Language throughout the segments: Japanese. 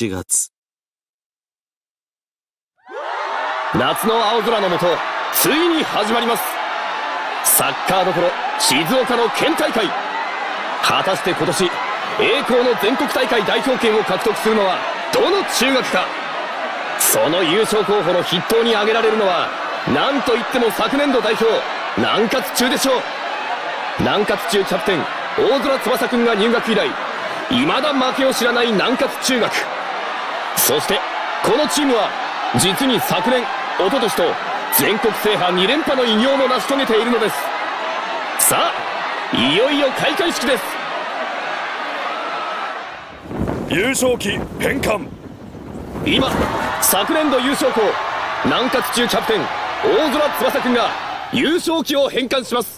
7月。 夏の青空の下、ついに始まります。サッカーどころ静岡の県大会。果たして今年栄光の全国大会代表権を獲得するのはどの中学か。その優勝候補の筆頭に挙げられるのは何といっても昨年度代表南葛中でしょう。南葛中キャプテン大空翼くんが入学以来未だ負けを知らない南葛中学。そしてこのチームは実に昨年一昨年と全国制覇2連覇の偉業も成し遂げているのです。さあいよいよ開会式です。 優勝旗返還。 今昨年度優勝校南葛中キャプテン大空翼くんが優勝旗を返還します。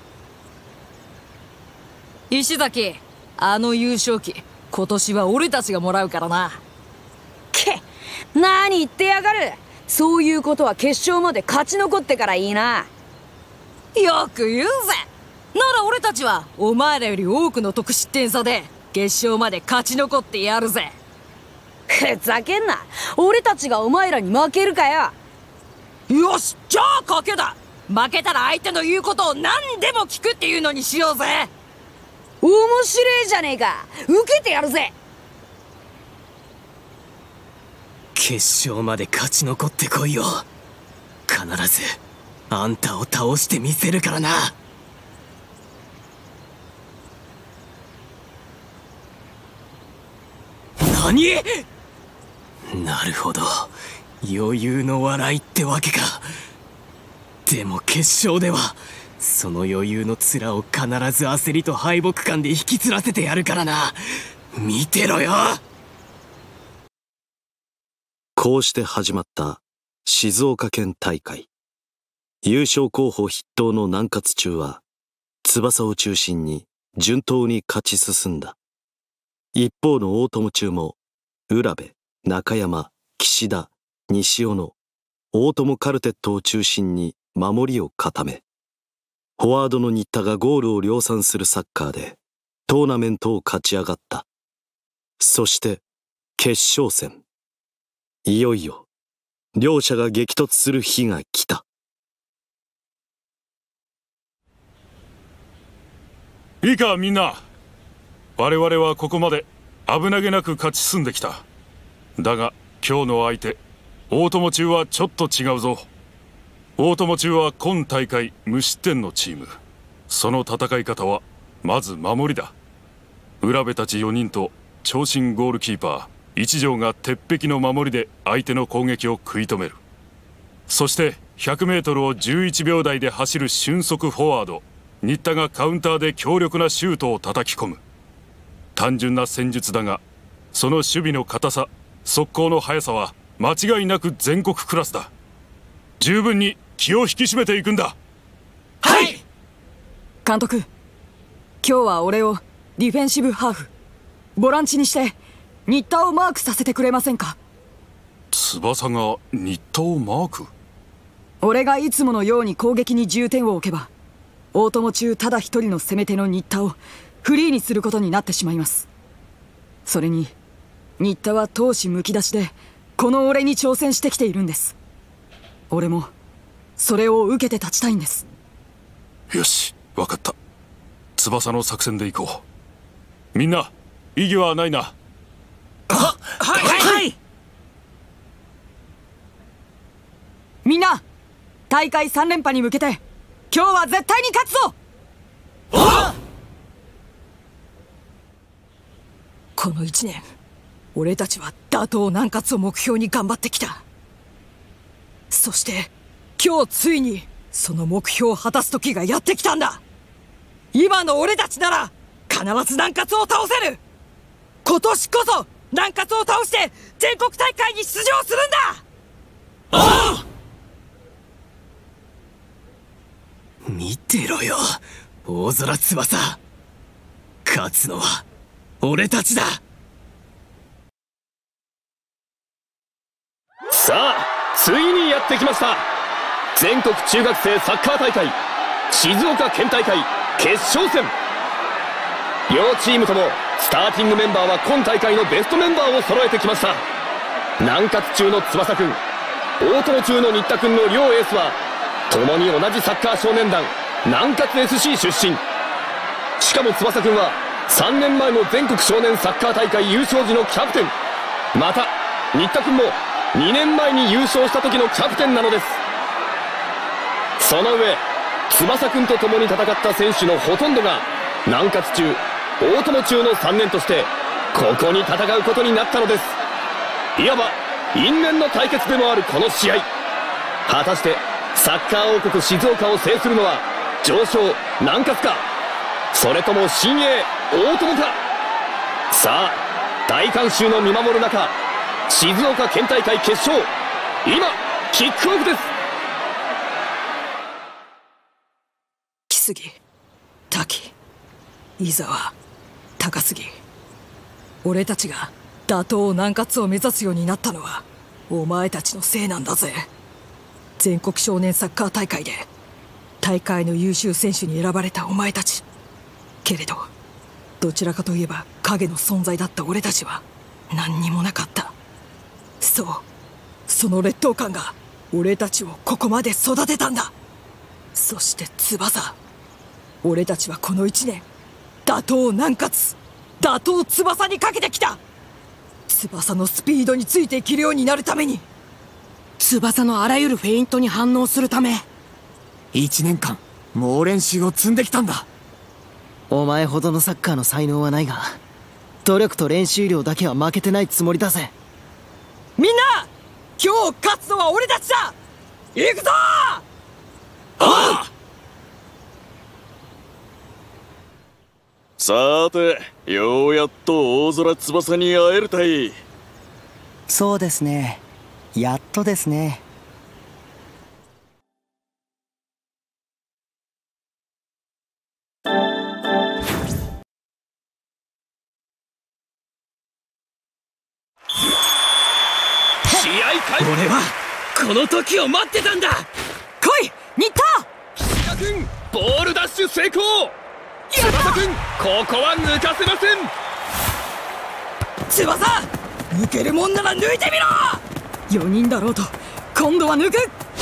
石崎、あの優勝旗今年は俺たちがもらうからな。 け、何言ってやがる。そういうことは決勝まで勝ち残ってからいいな。 よく言うぜ。なら俺たちはお前らより多くの得失点差で決勝まで勝ち残ってやるぜ。 ふざけんな。俺たちがお前らに負けるかよ。 よし、じゃあ賭けだ。負けたら相手の言うことを何でも聞くっていうのにしようぜ。 面白いじゃねえか。受けてやるぜ。 決勝まで勝ち残ってこいよ。必ずあんたを倒してみせるからな。何？なるほど、余裕の笑いってわけか。でも決勝ではその余裕の面を必ず焦りと敗北感で引きつらせてやるからな。見てろよ。 こうして始まった静岡県大会。優勝候補筆頭の南葛中は翼を中心に順当に勝ち進んだ。一方の大友中も浦部、中山、岸田、西尾の大友カルテットを中心に守りを固め、フォワードの新田がゴールを量産するサッカーでトーナメントを勝ち上がった。そして決勝戦。いよいよ両者が激突する日が来た。 いいかみんな、我々はここまで危なげなく勝ち進んできた。だが今日の相手大友中はちょっと違うぞ。大友中は今大会無失点のチーム。その戦い方はまず守りだ。浦部たち4人と長身ゴールキーパー一条が鉄壁の守りで相手の攻撃を食い止める。そして 100m を11秒台で走る俊足フォワード新田がカウンターで強力なシュートを叩き込む。単純な戦術だがその守備の堅さ、速攻の速さは間違いなく全国クラスだ。十分に気を引き締めていくんだ。 はい。 監督、今日は俺をディフェンシブハーフ、ボランチにして新田をマークさせてくれませんか。 翼が新田をマーク？ 俺がいつものように攻撃に重点を置けば大友中ただ一人の攻め手の新田をフリーにすることになってしまいます。それに新田は闘志むき出しでこの俺に挑戦してきているんです。俺もそれを受けて立ちたいんです。 よし、分かった。翼の作戦でいこう。みんな異議はないな。 はい。 みんな大会3連覇に向けて今日は絶対に勝つぞ。 この1年俺たちは打倒南葛を目標に頑張ってきた。そして今日ついにその目標を果たす時がやってきたんだ。今の俺たちなら必ず南葛を倒せる。今年こそ南葛を倒して全国大会に出場するんだ。 見てろよ大空翼。勝つのは俺たちだ。 さあついにやってきました。全国中学生サッカー大会静岡県大会決勝戦。両チームともスターティングメンバーは今大会のベストメンバーを揃えてきました。南葛中の翼くん、大友中の新田くんの両エースは共に同じサッカー少年団南葛 SC 出身。しかも翼くんは3年前の全国少年サッカー大会優勝時のキャプテン、また新田くんも2年前に優勝した時のキャプテンなのです。その上翼くんと共に戦った選手のほとんどが南葛中、大友中の3年としてここに戦うことになったのです。いわば因縁の対決でもあるこの試合、果たしてサッカー王国静岡を制するのは常勝南葛か、それとも新鋭大友か。さあ大観衆の見守る中、静岡県大会決勝、今キックオフです。 木杉、滝、伊沢、高杉、俺たちが打倒南葛を目指すようになったのはお前たちのせいなんだぜ。全国少年サッカー大会で大会の優秀選手に選ばれたお前たち。けれどどちらかといえば影の存在だった俺たちは何にもなかった。そう、その劣等感が俺たちをここまで育てたんだ。そして翼、俺たちはこの1年打倒南葛、打倒翼にかけてきた。翼のスピードについていけるようになるために、 翼のあらゆるフェイントに反応するため1年間猛練習を積んできたんだ。 お前ほどのサッカーの才能はないが、努力と練習量だけは負けてないつもりだぜ。 みんな今日勝つのは俺たちだ。行くぞ。 ああ。 さて、ようやっと大空翼に会えるたい。 そうですね、やっとですね。 俺はこの時を待ってたんだ。 来い新田。 菱田君ボールダッシュ成功。翼君ここは抜かせません。 翼、抜けるもんなら抜いてみろ。 4人だろうと今度は抜く。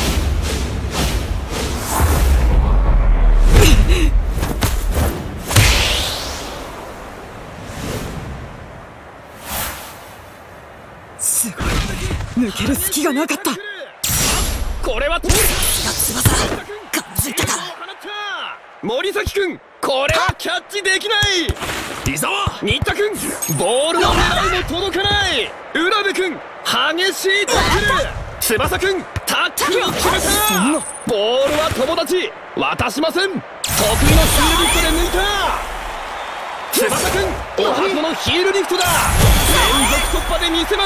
すごい、抜ける隙がなかった。 これは通る。 翼、感づいたか。 森崎君これはキャッチできない。伊沢、新田君ボールの狙いも届かない。浦部君激しいタックル。翼君タックルを決めた。ボールは友達渡しません。得意のヒールリフトで抜いた。翼君おはこのヒールリフトだ。連続突破で見せます。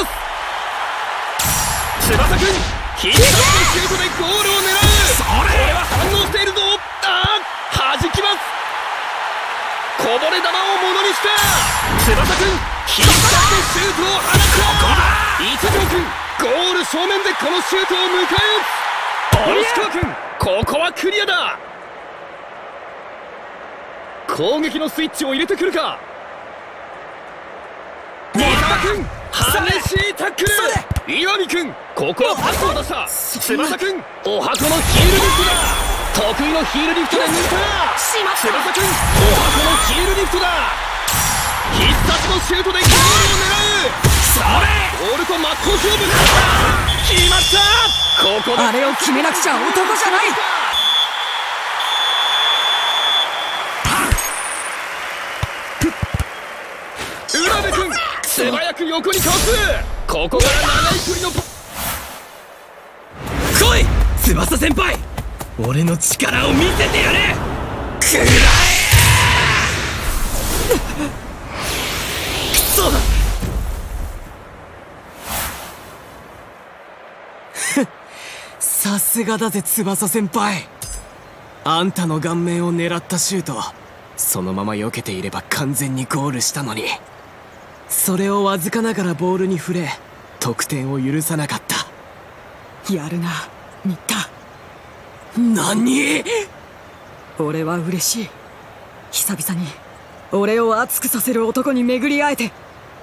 翼君必殺のシュートでゴールを狙う。これは反応しているぞ。弾きます。こぼれ球をものにした。翼君必殺でシュートを放った。一条君ゴール正面でこのシュートを迎え撃つ。吉川君ここはクリアだ。攻撃のスイッチを入れてくるか。新田君激しいタックル。岩見君ここはパスを出した。翼君おはこのヒールリフトだ。得意のヒールリフトで抜いた。翼君おはこのヒールリフトだ。必殺のシュートでゴールを狙う。それボールと真っ向勝負。決まった。ここであれを決めなくちゃ男じゃない。 浦部君素早く横にかわす。ここから長い距離の来い翼先輩、俺の力を見せてやれ。くらえ。くそだ。さすがだぜ翼先輩。あんたの顔面を狙ったシュート、そのまま避けていれば完全にゴールしたのに、それをわずかながらボールに触れ得点を許さなかった。 やるな新田。 何？ 俺は嬉しい。久々に俺を熱くさせる男に巡り会えて。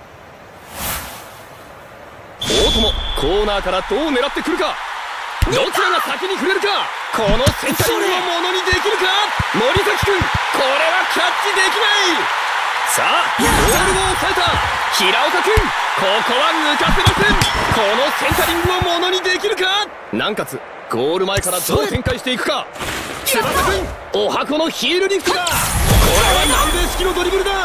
大友、コーナーからどう狙ってくるか。どちらが先に触れるか。このセンタリングをものにできるか。森崎君、これはキャッチできない。さあ、ボールを抑えた平岡君、ここは抜かせません。このセンタリングをものにできるか。南葛、ゴール前からどう展開していくか。翼君、お箱のヒールリフトだ。これは南米式のドリブルだ。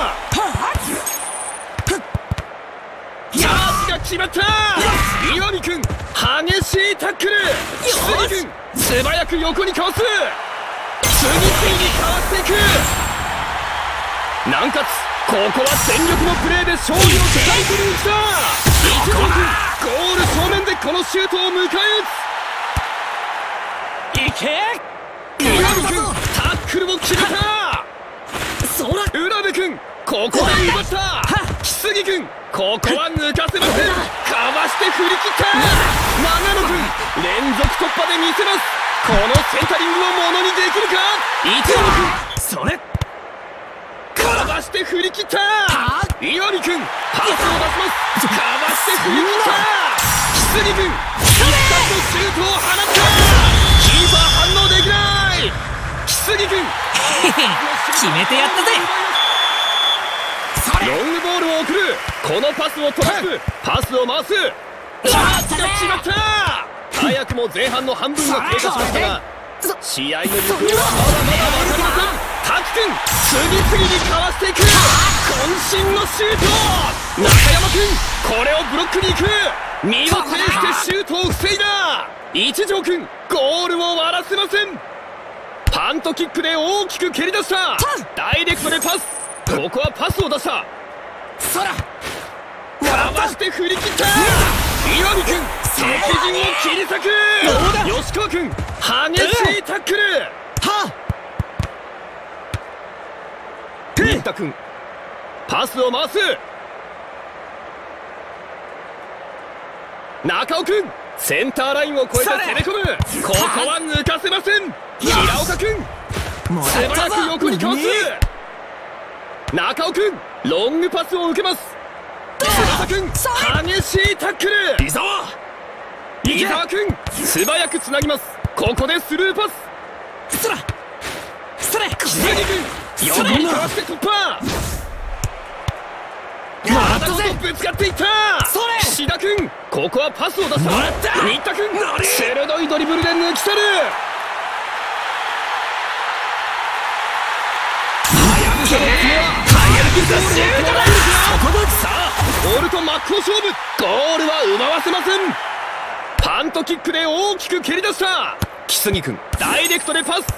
チャージが決まった。岩見君、激しいタックル。杉君、素早く横にかわす。次々にかわしていく。南葛、ここは全力のプレーで勝利をつかみ取りに来た。一条君、ゴール正面でこのシュートを迎え撃つ。いけ。岩見君、タックルを決めた。浦部君、ここで奪った。木杉君、ここは抜かせません。かわして振り切った。長野君、連続突破で見せます。このセンタリングをものにできるか。一条君、それかわして振り切った。岩見君、パスを出します。かわして振り切った。木杉君、必殺のシュートを放った。キーパー反応できない。木杉君、 決めてやったぜ。 ロングボールを送る。このパスをトラップ。パスを回す。チャージが決まった。早くも前半の半分が経過しましたが、試合の行方はまだまだ分かりません。滝君、次々にかわしていく。渾身のシュート。中山君、これをブロックに行く。身を挺してシュートを防いだ。一条君、ゴールを割らせません。パントキックで大きく蹴り出した。ダイレクトでパス。ここはパスを出した。かわして振り切った。岩見君、敵陣を切り裂く。吉川君、激しいタックル。新田君、パスを回す。中尾君、センターラインを越えて攻め込む。ここは抜かせません。平岡君、素早く横にかわす。中尾君、ロングパスを受けます。翼君、激しいタックル。伊沢君、素早くつなぎます。ここでスルーパス。木杉君、横にかわして突破。体ごとぶつかっていった。岸田君、ここはパスを出した。新田君、鋭いドリブルで抜き去る。さあ、ボールと真っ向勝負。ゴールは奪わせません。パントキックで大きく蹴り出した。木杉君、ダイレクトでパス。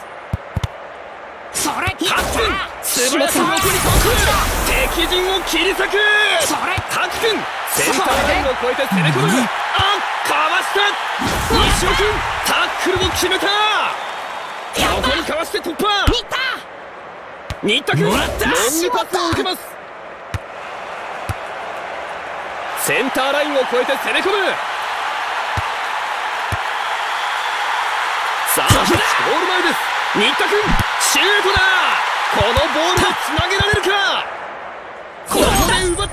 滝君、素早く横にかわす。敵陣を切り裂く。滝君、センターラインを越えて攻め込む。かわした。西尾君、タックルを決めた。横にかわして突破。新田君、ロングパスを受けます。センターラインを越えて攻め込む。さあ、ゴール前です。新田君、シュートだ。このボールをつなげられるか。ここで奪った。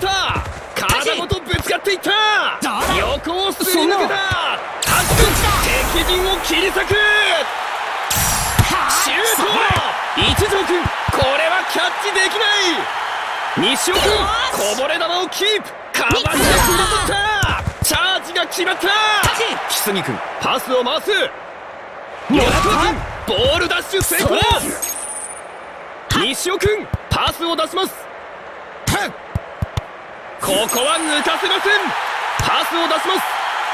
体ごとぶつかっていった。横をすり抜けた。タック君、敵陣を切り裂く。シュート。一条君、これはキャッチできない。西尾君、こぼれ球をキープ。かわして振り取った。チャージが決まった。木杉君、パスを回す。吉川君、ボールダッシュ成功。西尾君、パスを出します。ここは抜かせません。パスを出します。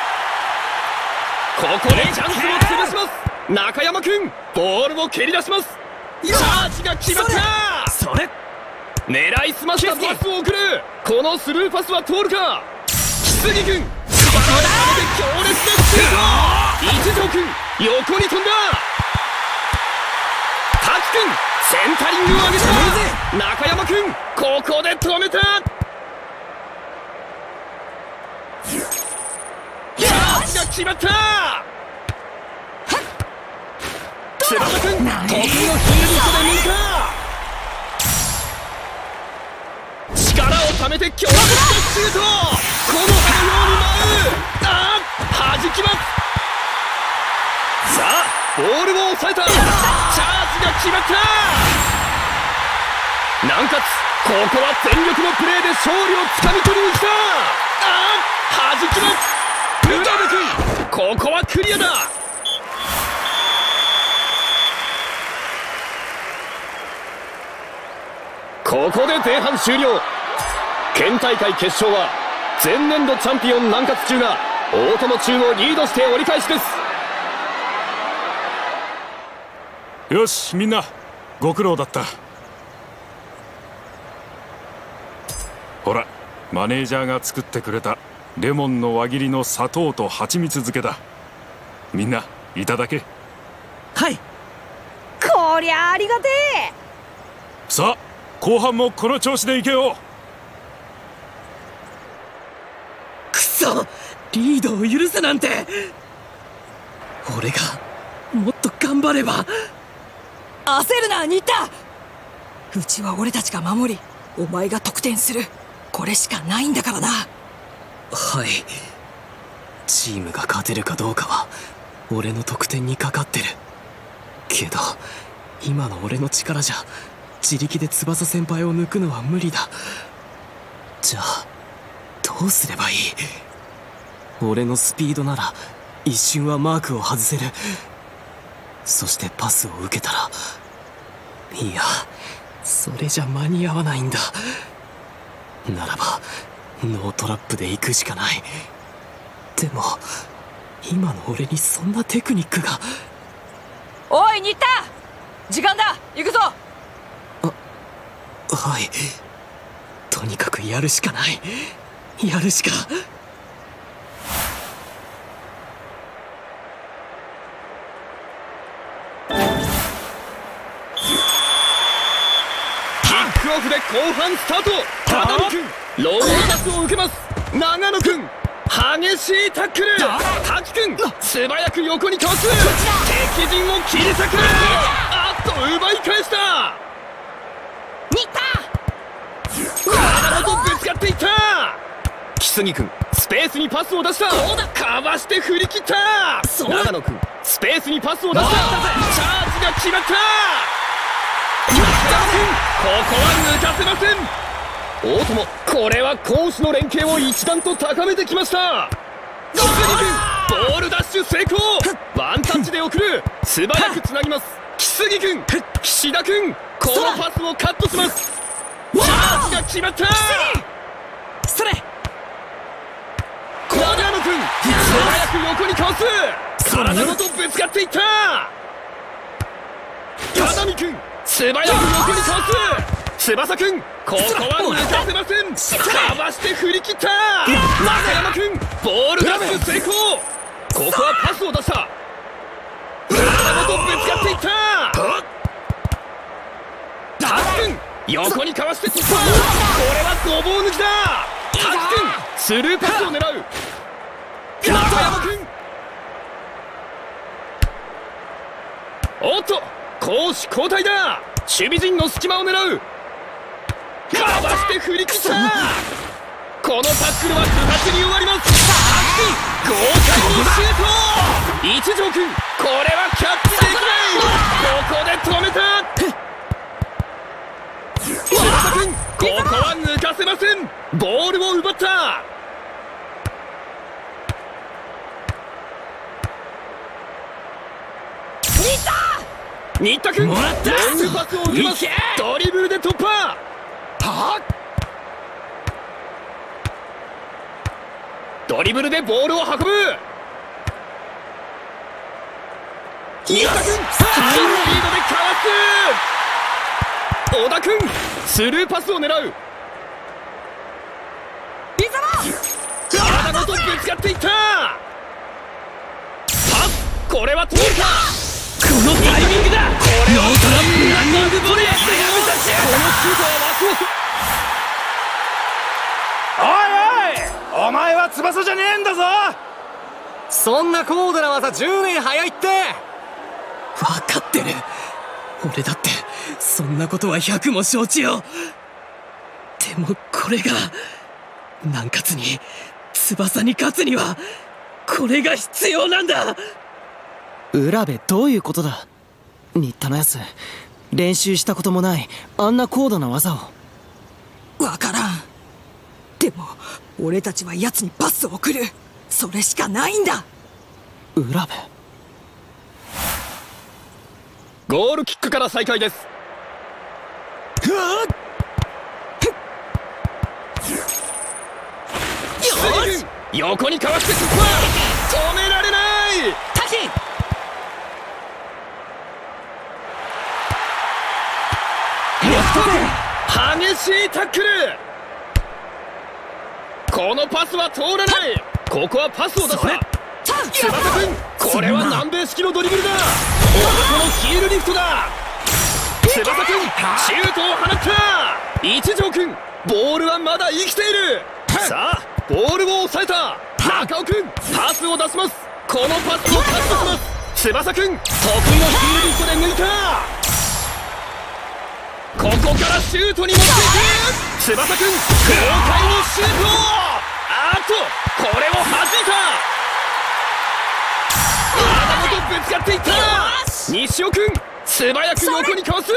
ここでチャンスを潰します。中山君、ボールを蹴り出します。チャージが決まった。それ狙いすましたパスを送る。このスルーパスは通るか。木杉君、素晴らしい強烈なシュート。一条君、横に飛んだ。滝君、センタリングを上げた。中山君、ここで止めた。チャージが決まった。翼君、得意のヒールリフトで抜いた。 力をためて強烈なシュート。この葉のように舞う。弾きます。さあボールを抑えた。チャージが決まった。南葛、ここは全力のプレーで勝利をつかみ取りに来た。弾きます。ルナブ君、ここはクリアだ。ここで前半終了。県大会決勝は前年度チャンピオン南葛中が大友中をリードして折り返しです。 よしみんな、ご苦労だった。ほら、マネージャーが作ってくれたレモンの輪切りの砂糖と蜂蜜漬けだ。みんないただけ。 はい。 こりゃありがてえ。 さあ後半もこの調子でいけよう。 くそ、リードを許すなんて。俺がもっと頑張れば。 焦るな新田。うちは俺たちが守り、お前が得点する。これしかないんだからな。 はい、チームが勝てるかどうかは俺の得点にかかってるけど、今の俺の力じゃ自力で翼先輩を抜くのは無理だ。じゃあどうすればいい。俺のスピードなら一瞬はマークを外せる。そしてパスを受けたら、いやそれじゃ間に合わないんだ。ならばノートラップで行くしかない。でも今の俺にそんなテクニックが。 おい新田、時間だ、行くぞ。 はい、とにかくやるしかない。やるしか。 キックオフで後半スタート。只見君、ロールパスを受けます。長野君、激しいタックル。滝君、素早く横にかわす。敵陣を切り裂く。奪い返した。体ごとぶつかっていった。木杉君、スペースにパスを出した。かわして振り切った。長野君、スペースにパスを出した。チャージが決まった。長野君、ここは抜かせません。大友、これは攻守の連携を一段と高めてきました。木杉君、ボールダッシュ成功。ワンタッチで送る。素早くつなぎます。木杉君、岸田君、このパスをカットします。チャージが決まった。 それ。 小山君、素早く横にかわす。体ごとぶつかっていった。只見君、素早く横にかわす。翼君、ここは抜かせません。かわして振り切った。中山君、ボールダッシュ成功。ここはパスを出した。体ごとぶつかっていった。滝君、横にかわして突破。これはごぼう抜きだ。滝君、スルーパスを狙う。中山君、おっと、攻守交代だ。守備陣の隙間を狙う。かわして振り切った。このタックルは不発に終わります。滝君、豪快にシュート。一条君、これはキャッチできない。ここで止めた。翼君、ここは抜かせません。ボールを奪った。新田君、ロングパスを受けます。ドリブルで突破。ドリブルでボールを運ぶ。新田君、ハイスピードでかわす。小田君、スルーパスを狙う。体ごとぶつかっていった。パス、これは通るか。このタイミングだ。これはノートラップランニングボレー。このシュートは枠を。 おいおい、お前は翼じゃねえんだぞ。 そんな高度な技10年早いって。分かってる。俺だってそんなことは100も承知よ。でもこれが南葛に翼に勝つにはこれが必要なんだ。 浦部、どういうことだ。新田のやつ練習したこともないあんな高度な技を。 わからん。でも俺たちは奴にパスを送る、それしかないんだ。 浦部、 ゴールキックから再開です。横にかわして突破、止められない。激しいタックル。このパスは通らない。ここはパスを出した。翼くん、これは南米式のドリブルだ。男のヒールリフトだ。翼くん、シュートを放った。一条くん、ボールはまだ生きている。さあボールを抑えた。中尾くん、パスを出します。このパスをカットします。翼くん、得意のヒールリフトで抜いた。ここからシュートに持っていく。翼くん、豪快にシュート。あっと、これを弾いた。体ごとぶつかっていった。西尾くん、素早く横にかわす。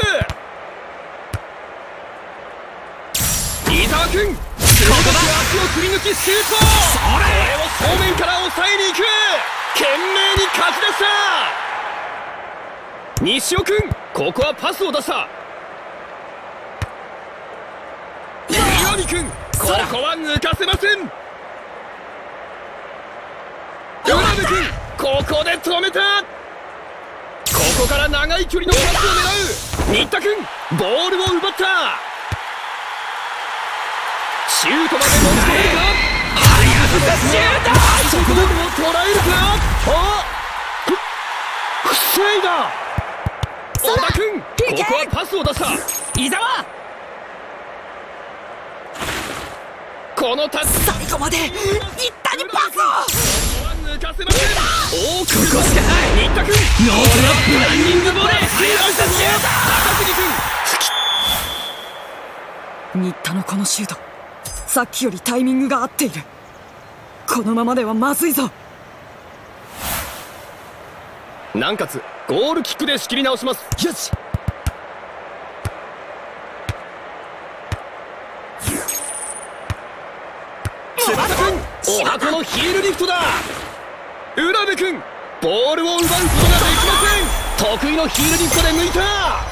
伊沢くん、鋭く足を振り抜きシュート。これを正面から抑えに行く。懸命に勝ち出した。西尾くん、ここはパスを出した。岩見くん、ここは抜かせません。浦部くん、ここで止めた。ここから長い距離のパスを狙う。新田くん、ボールを奪った。シュートまで持ち込めるか。シュート、そこでも捉えるか。防いだ。小田くん、ここはパスを出した。伊沢、このタッチ、 最後まで新田にパスを。 抜かせません。大きくここしかない。新田くん、ノートラップランニングボレー。速さシュート。高杉新田のこのシュート、さっきよりタイミングが合っている。このままではまずいぞ。 南葛、ゴールキックで仕切り直します。 よし。 翼くん、お箱のヒールリフトだ。浦部くん、ボールを奪うことができません。得意のヒールリフトで抜いた。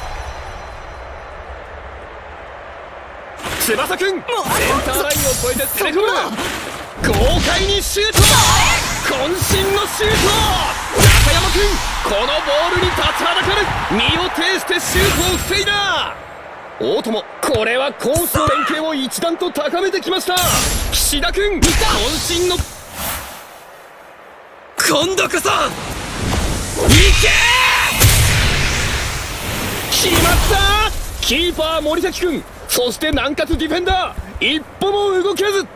翼くん、センターラインを越えて攻め込む。豪快にシュート。渾身のシュート。中山くん、このボールに立ちはだかる。身を挺してシュートを防いだ。大友、これは攻守の連携を一段と高めてきました。岸田君、渾身の、 今度こそいけ。 決まった。キーパー森崎君、そして南葛ディフェンダー、一歩も動けず。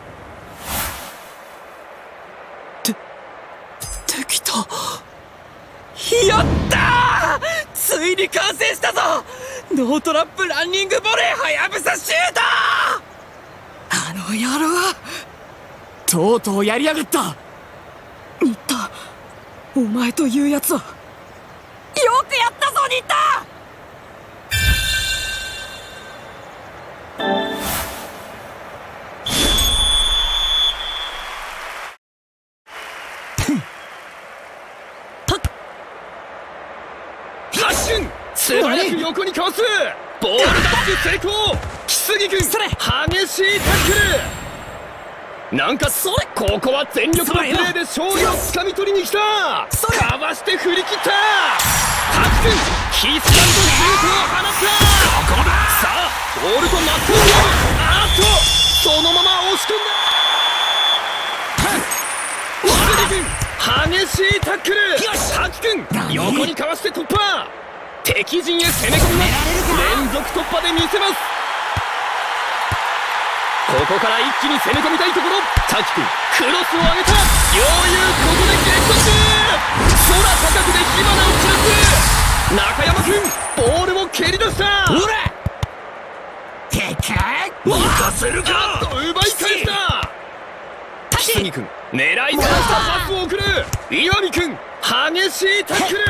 できた。やったー、ついに完成したぞ。ノートラップランニングボレーはやぶさシュート。 あの野郎、 とうとうやりやがった。 新田、お前というやつは。よくやったぞ新田。 素早く横にかわす。ボールダッシュ成功。木杉君、激しいタックル。南葛、ここは全力のプレーで勝利をつかみ取りに来た。かわして振り切った。タク君、必殺のシュートを放った。さあボールとマットを見合う。あっと、そのまま押し込んだ。木杉君、激しいタックル。滝君、横にかわして突破。敵陣へ攻め込みます。連続突破で見せます。ここから一気に攻め込みたいところ。滝君、クロスを上げた。余裕、ここで激突。空高くで火花を散らす。中山君、ボールを蹴り出した。 ほら、てか抜かせるか。奪い返した木杉君、狙いすましたパスを送る。岩見君、激しいタックル。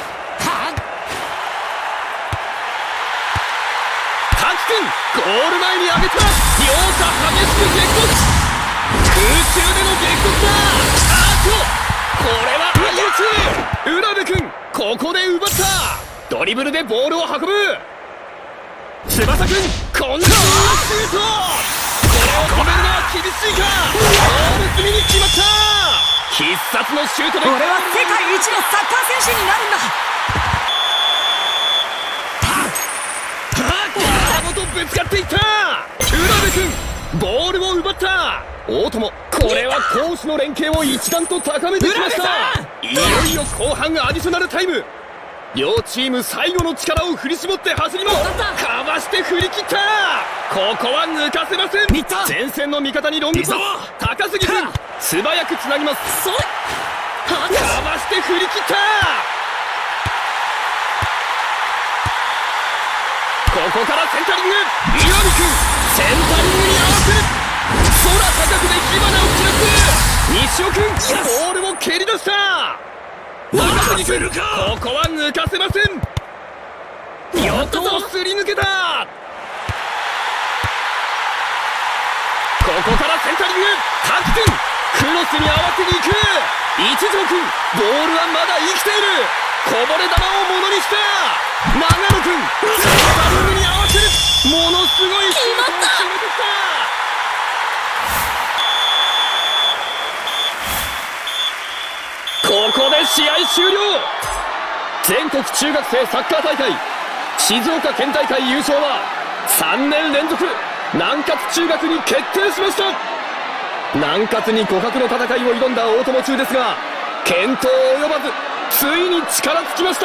滝君、ゴール前に上げた。両者激しく激突。空中での激突だ。これは相打ち。浦部君、ここで奪った。ドリブルでボールを運ぶ。翼君、今度はシュート。これを止めるのは厳しいか。ゴール隅に決まった。必殺のシュートで。 俺は世界一のサッカー選手になるんだ。 体ごとぶつかっていった。浦部君、ボールを奪った。大友、これは攻守の連携を一段と高めてきました。いよいよ後半アディショナルタイム。両チーム最後の力を振り絞って走ります。かわして振り切った。ここは抜かせません。前線の味方にロングパス。高杉君、素早くつなぎます。かわして振り切った。ここからセンタリング。岩見君、センタリングに合わせる。空高くで火花を散らす。西尾君、ボールを蹴り出した。高杉君、ここは抜かせません。やっとすり抜けた。ここからセンタリング。滝君、クロスに合わせに行く。一条君、ボールはまだ生きている。こぼれ球をものにした。長野君、センタリングに合わせる。ものすごいシュートを決めてきた。ここで試合終了。全国中学生サッカー大会静岡県大会優勝は3年連続南葛中学に決定しました。南葛に互角の戦いを挑んだ大友中ですが、健闘及ばず、ついに力尽きました。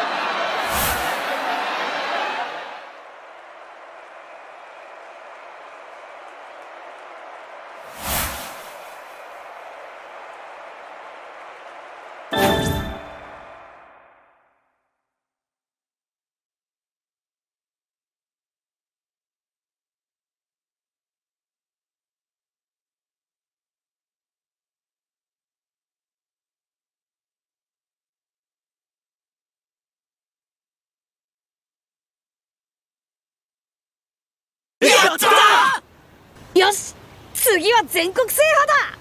よし、次は全国制覇だ。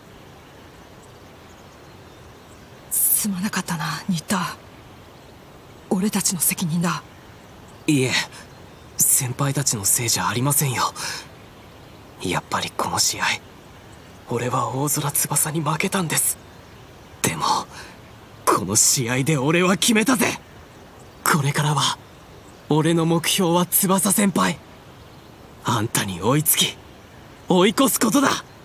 すまなかったな、新田。俺たちの責任だ。 いえ、先輩たちのせいじゃありませんよ。やっぱりこの試合、俺は大空翼に負けたんです。でもこの試合で俺は決めたぜ。これからは俺の目標は翼先輩、あんたに追いつき追い越すことだ。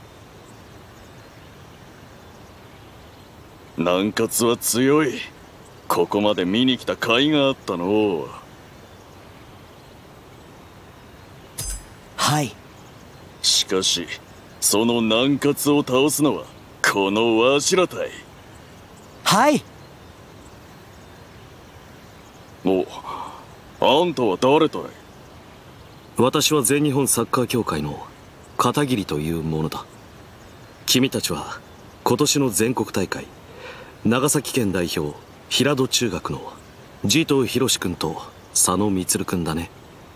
南葛は強い。ここまで見に来た甲斐があったのう。 はい。 しかしその南葛を倒すのはこのわしらたい。 はい。 お、あんたは誰たい？ 私は全日本サッカー協会の片桐というものだ。君たちは今年の全国大会長崎県代表平戸中学の慈藤博君と佐野充君だね。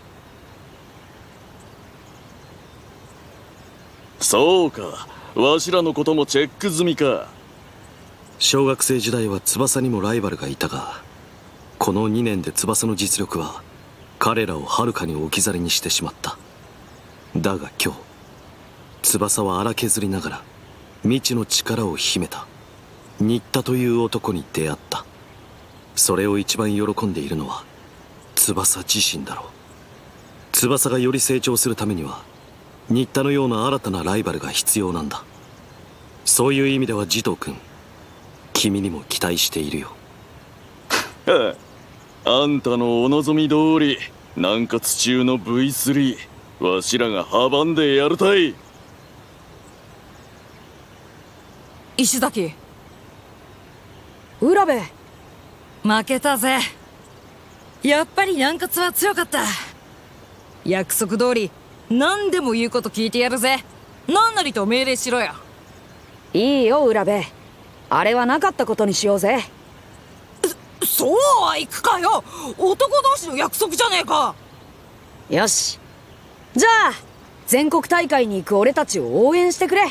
そうか、わしらのこともチェック済みか。 小学生時代は翼にもライバルがいたが、この2年で翼の実力は彼らをはるかに置き去りにしてしまった。だが今日、翼は荒削りながら未知の力を秘めた新田という男に出会った。それを一番喜んでいるのは翼自身だろう。翼がより成長するためには新田のような新たなライバルが必要なんだ。そういう意味では慈藤君、君にも期待しているよ。 あんたのお望み通り南葛中の V3 わしらが阻んでやるたい。 石崎、 浦部、 負けたぜ。やっぱり南葛は強かった。約束通り何でも言うこと聞いてやるぜ。何なりと命令しろよ。 いいよ浦部、あれはなかったことにしようぜ。 そうはいくかよ。男同士の約束じゃねえか。 よし、じゃあ全国大会に行く俺たちを応援してくれ。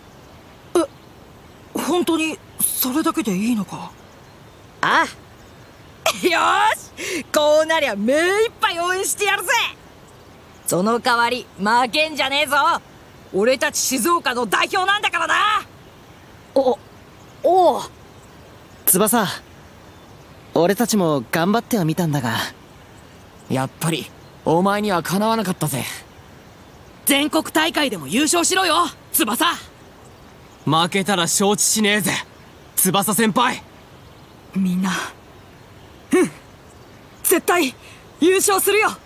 本当にそれだけでいいのか？ ああ。 よし、こうなりゃ目いっぱい応援してやるぜ。その代わり負けんじゃねえぞ。俺たち静岡の代表なんだからな。 おお。 翼、俺たちも頑張ってはみたんだが、 やっぱりお前にはかなわなかったぜ。 全国大会でも優勝しろよ翼。 負けたら承知しねえぜ翼先輩。 みんな、絶対優勝するよ。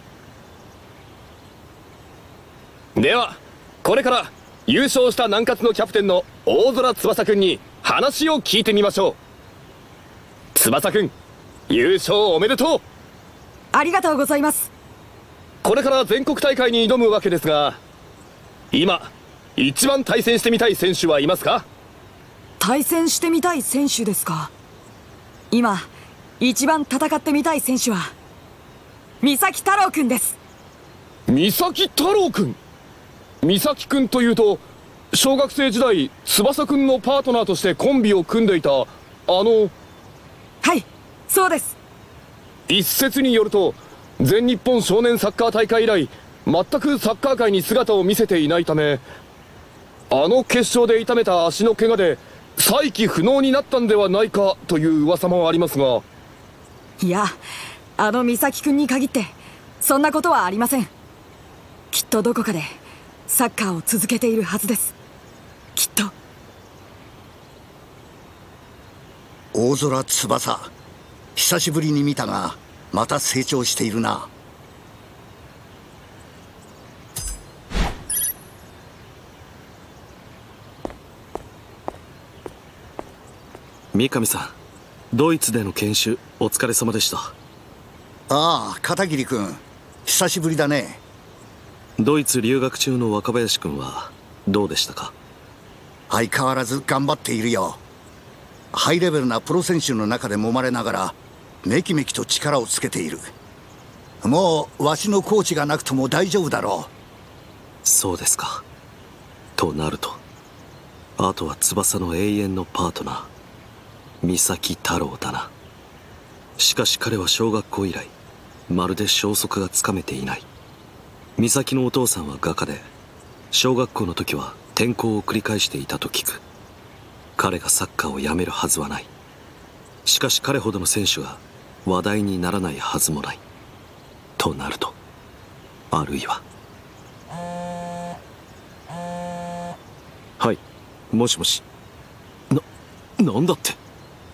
ではこれから優勝した南葛のキャプテンの大空翼くんに話を聞いてみましょう。翼くん、優勝おめでとう。 ありがとうございます。 これから全国大会に挑むわけですが、今一番対戦してみたい選手はいますか？ 対戦してみたい選手ですか。今一番戦ってみたい選手は三崎太郎くんです。 三崎太郎くん。三崎くんというと、小学生時代翼くんのパートナーとしてコンビを組んでいたはい、 そうです。 一説によると全日本少年サッカー大会以来全くサッカー界に姿を見せていないため、決勝で痛めた足の怪我で再起不能になったんではないかという噂もありますが。 いや、三崎くんに限ってそんなことはありません。きっとどこかでサッカーを続けているはずです。きっと。 大空翼、久しぶりに見たがまた成長しているな。 三上さん、ドイツでの研修お疲れ様でした。 ああ、片桐君、久しぶりだね。 ドイツ留学中の若林君はどうでしたか？ 相変わらず頑張っているよ。ハイレベルなプロ選手の中で揉まれながらめきめきと力をつけている。もうわしのコーチがなくとも大丈夫だろう。そうですか。となるとあとは翼の永遠のパートナー三崎太郎だな。しかし彼は小学校以来まるで消息がつかめていない。三崎のお父さんは画家で、小学校の時は転校を繰り返していたと聞く。彼がサッカーをやめるはずはない。しかし彼ほどの選手が話題にならないはずもない。となると、あるいは。はい、もしもし。なんだって。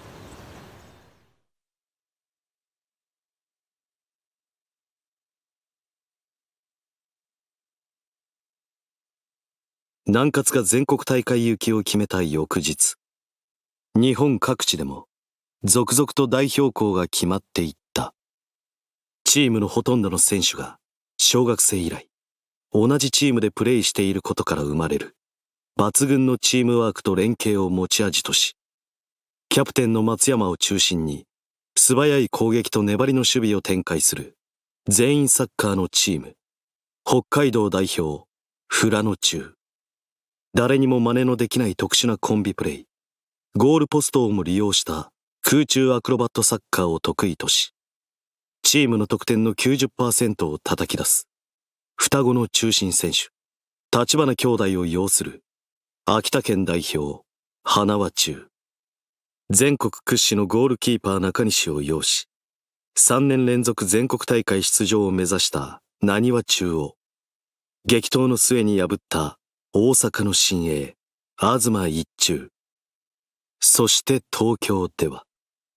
南葛が全国大会行きを決めた翌日、日本各地でも続々と代表校が決まっていった。チームのほとんどの選手が小学生以来同じチームでプレーしていることから生まれる抜群のチームワークと連携を持ち味とし、キャプテンの松山を中心に素早い攻撃と粘りの守備を展開する全員サッカーのチーム、北海道代表富良野中。誰にも真似のできない特殊なコンビプレイ、ゴールポストをも利用した空中アクロバットサッカーを得意とし、チームの得点の 90% を叩き出す双子の中心選手、立花兄弟を擁する秋田県代表花輪中。全国屈指のゴールキーパー中西を擁し、3年連続全国大会出場を目指した浪速中を激闘の末に破った大阪の新鋭東一中。そして東京では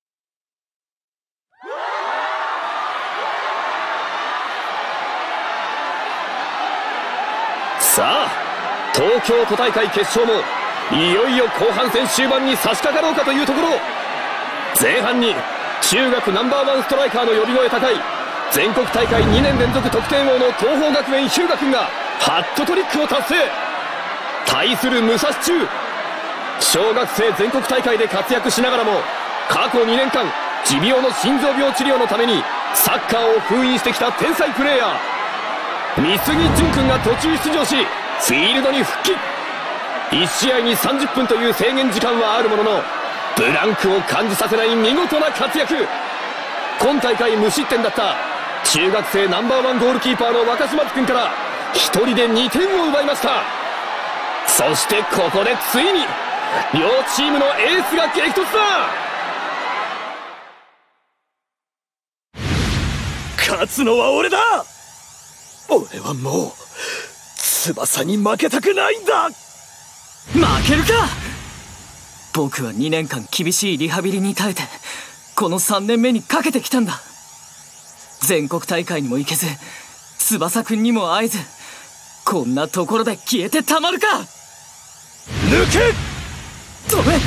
さあ、東京都大会決勝もいよいよ後半戦終盤に差し掛かろうかというところ。前半に中学ナンバーワンストライカーの呼び声高い全国大会2年連続得点王の東邦学園日向君がハットトリックを達成。対する武蔵中、小学生全国大会で活躍しながらも過去2年間持病の心臓病治療のためにサッカーを封印してきた天才プレーヤー三杉淳君が途中出場しフィールドに復帰。1試合に30分という制限時間はあるもののブランクを感じさせない見事な活躍。今大会無失点だった中学生ナンバーワンゴールキーパーの若島津君から1人で2点を奪いました。そしてここでついに両チームのエースが激突だ。 勝つのは俺だ。俺はもう翼に負けたくないんだ。 負けるか。僕は2年間厳しいリハビリに耐えてこの3年目にかけてきたんだ。全国大会にも行けず翼くんにも会えず、こんなところで消えてたまるか。 抜け。 止め。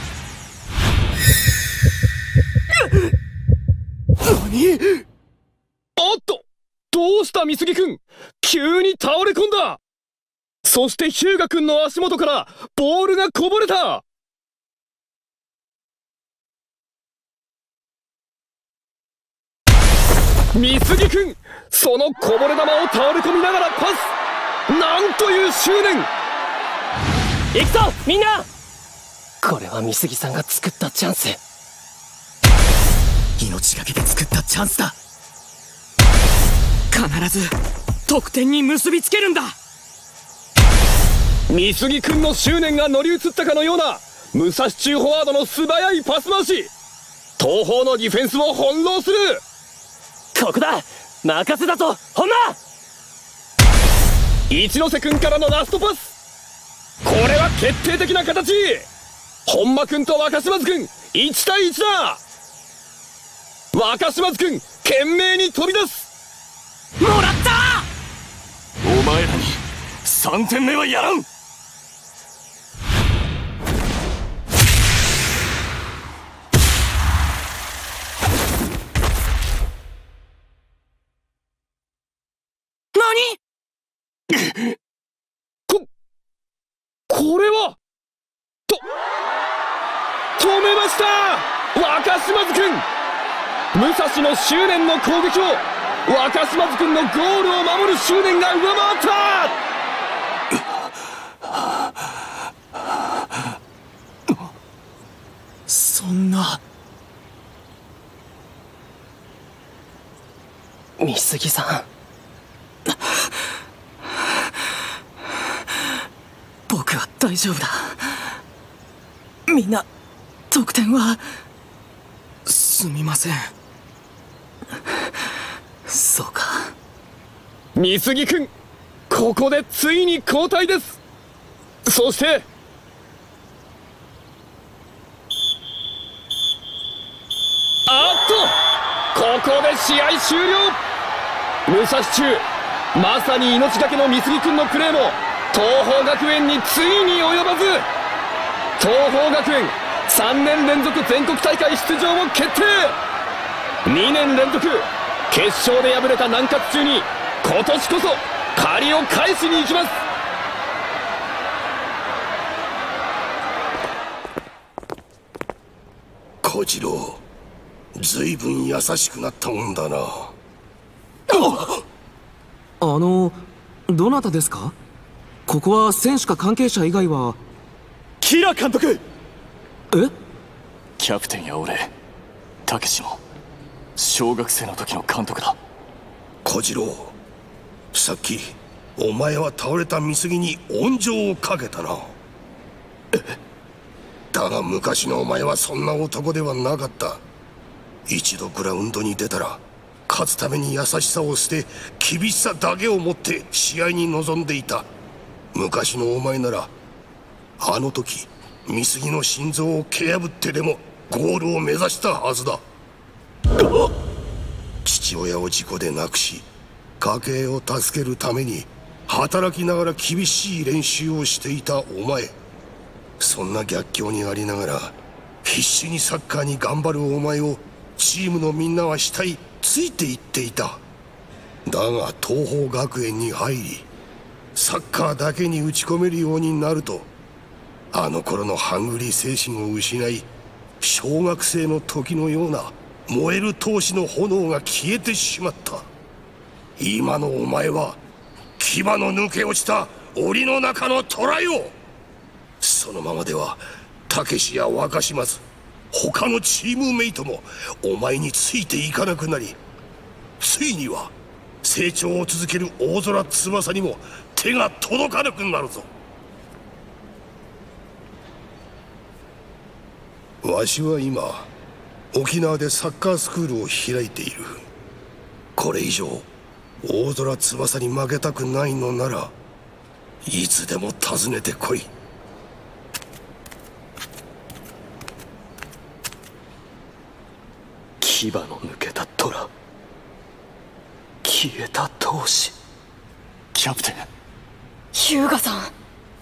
何。 おっと、どうした美杉君、急に倒れ込んだ。そして日向君の足元からボールがこぼれた。美杉君、そのこぼれ球を倒れ込みながらパス。なんという執念。 行くぞみんな。これは美杉さんが作ったチャンス。命がけで作ったチャンスだ。必ず得点に結びつけるんだ。 美杉君の執念が乗り移ったかのような武蔵中フォワードの素早いパス回し。東邦のディフェンスを翻弄する。 ここだ、任せだぞ本間。 一ノ瀬君からのラストパス。これは決定的な形。本間君と若島津君1対1だ。若島津君懸命に飛び出す。 もらった。 お前らに3点目はやらん。 これは止めました。若島津君、武蔵の執念の攻撃を若島津君のゴールを守る執念が上回った。 そんな。美杉さん、僕は大丈夫だ。みんな得点は。すみません。そうか。 美杉君、ここでついに交代です。そしてここで試合終了。武蔵中、まさに命がけの美杉君のプレーも東邦学園についに及ばず、東邦学園3年連続全国大会出場を決定。2年連続決勝で敗れた南葛中に今年こそ借りを返しに行きます。 小次郎、ずいぶん優しくなったもんだな。 どなたですか？ここは選手か関係者以外は。 キラ監督。 え？ キャプテンや俺、たけしも小学生の時の監督だ。小次郎、さっきお前は倒れた美杉に温情をかけたな。だが昔のお前はそんな男ではなかった。一度グラウンドに出たら勝つために優しさを捨て厳しさだけを持って試合に臨んでいた。昔のお前ならあの時美杉の心臓を蹴破ってでもゴールを目指したはずだ。父親を事故で亡くし家計を助けるために働きながら厳しい練習をしていたお前、そんな逆境にありながら必死にサッカーに頑張るお前をチームのみんなは慕いついていっていた。だが東邦学園に入りサッカーだけに打ち込めるようになると、あの頃のハングリー精神を失い、小学生の時のような燃える闘志の炎が消えてしまった。今のお前は牙の抜け落ちた檻の中の虎よ。そのままではたけしや若島津、他のチームメイトもお前についていかなくなり、ついには成長を続ける大空翼にも手が届かなくなるぞ。わしは今沖縄でサッカースクールを開いている。これ以上大空翼に負けたくないのならいつでも訪ねてこい。 牙の抜けた虎、消えた闘志。キャプテン日向さん。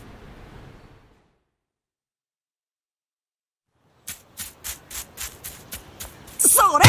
それ！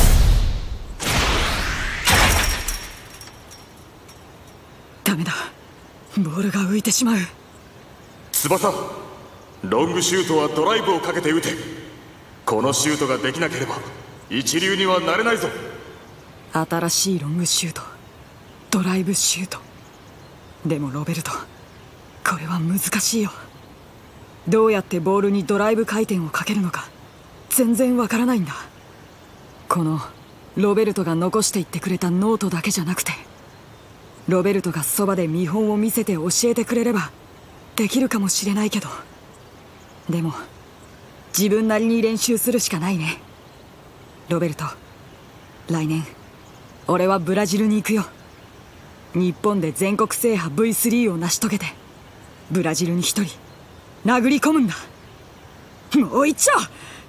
ダメだ、ボールが浮いてしまう。 翼、ロングシュートはドライブをかけて打て。このシュートができなければ一流にはなれないぞ。 新しいロングシュート、ドライブシュート。でもロベルト、これは難しいよ。どうやってボールにドライブ回転をかけるのか全然わからないんだ。このロベルトが残していってくれたノートだけじゃなくて、ロベルトがそばで見本を見せて教えてくれればできるかもしれないけど、でも自分なりに練習するしかないね。ロベルト、来年俺はブラジルに行くよ。日本で全国制覇 V3 を成し遂げて、ブラジルに一人殴り込むんだ。もう一丁、それ！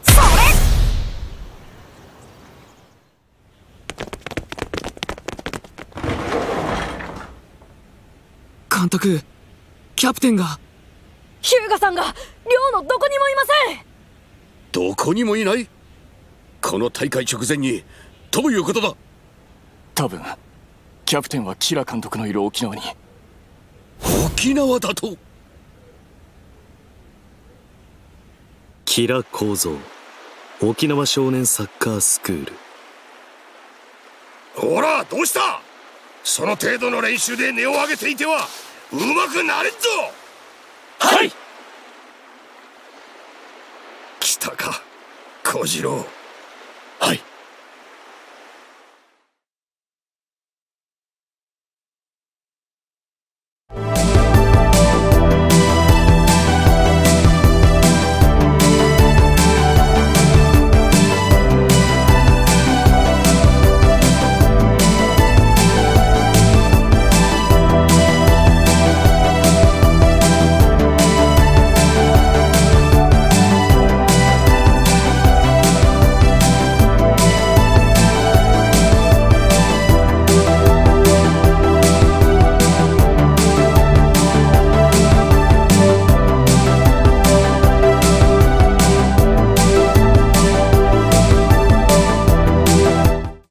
監督、キャプテンが。 日向さんが寮のどこにもいません。 どこにもいない？この大会直前にどういうことだ？ 多分キャプテンはキラ監督のいる沖縄に。 沖縄だと？ キラ構造、沖縄少年サッカースクール。 ほら、どうした？その程度の練習で根を上げていてはうまくなれんぞ。 はい。 来たか小次郎。